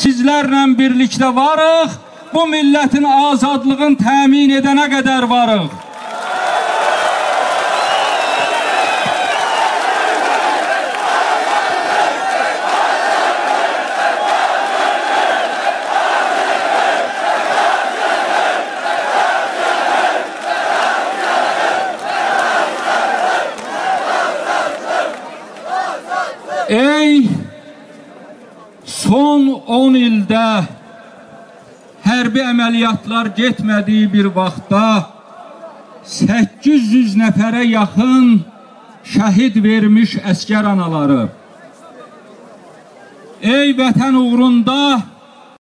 Sizlərlə birlikdə varıq, bu millətin azadlığını təmin edənə qədər varıq. Ey son 10 ildə hərbi əməliyyatlar getmədiyi bir vaxtda 800 nəfərə yaxın şəhid vermiş əskər anaları. Ey vətən uğrunda